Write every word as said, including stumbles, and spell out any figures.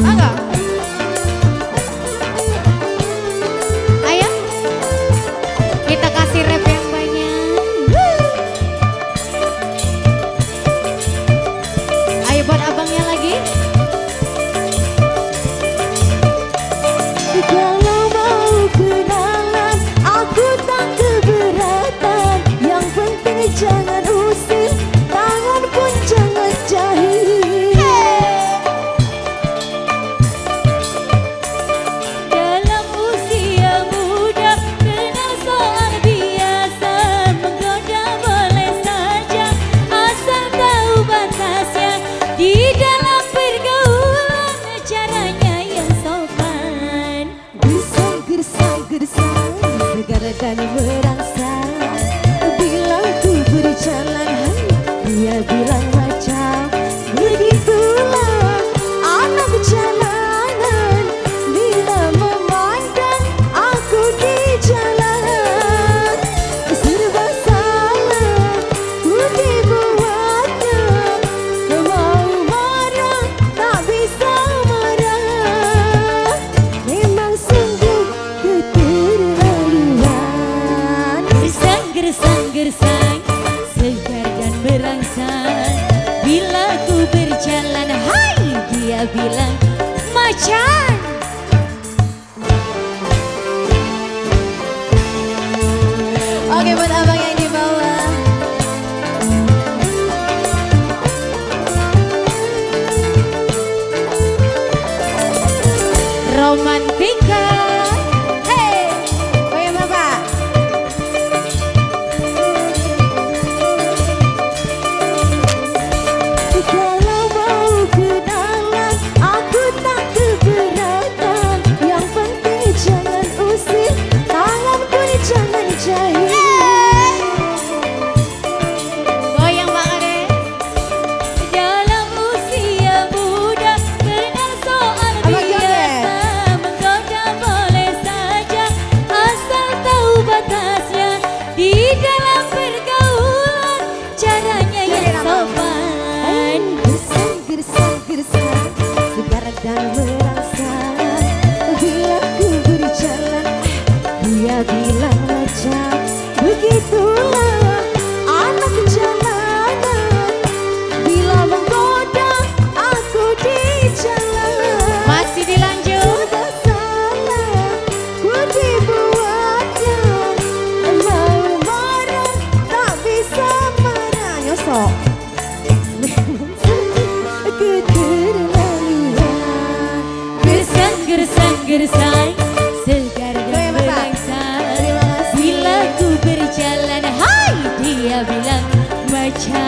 Mangga. Ayo, kita kasih rap yang banyak. Ayo buat abangnya lagi. Kalau mau kenalan, aku tak keberatan. Yang penting jangan usir, tangan pun jangan jahit. Dalam usia muda, kenal soal biasa. Menggoda boleh saja, asal tahu batasnya. Di dalam pergaulan, caranya yang sopan. Gersang, gersang, gersang, segar dan merangsang. Bila ku berjalan, dia bilang macam begitulah anak jalanan. Bila memandang aku di jalan, serba salah ku dibuatnya. Mau marah tak bisa marah, memang sungguh keterlaluan. Gersang, gersang, gersang, segar dan merangsang. Bila ku berjalan, hai, dia bilang macan. Oke, buat abang yang di bawah. Romantika. Hey, goyang bapak. Kalau mau kenalan, aku tak keberatan. Yang penting jangan usir, tangan pun jangan jahit. Goyang Bang Ade. Dalam usia muda, kenal soal Abang biasa. Menggoda boleh saja, asal tahu batasnya. Di dalam pergaulan, caranya yang sopan. Gersang, gersang, gersang, segar dan merangsang. Bila ku berjalan, dia bilang macam begitulah anak jalanan. Bila menggoda aku di jalan, Masih dilanjut. serba salah ku dibuatnya. Mau marah tak bisa marah. Nyosok keterlaluan. Gersang, gersang, gersang, segar dan Goyang, Bapak. merangsang. Terima kasih. Bila ku berjalan, hai, dia bilang macan.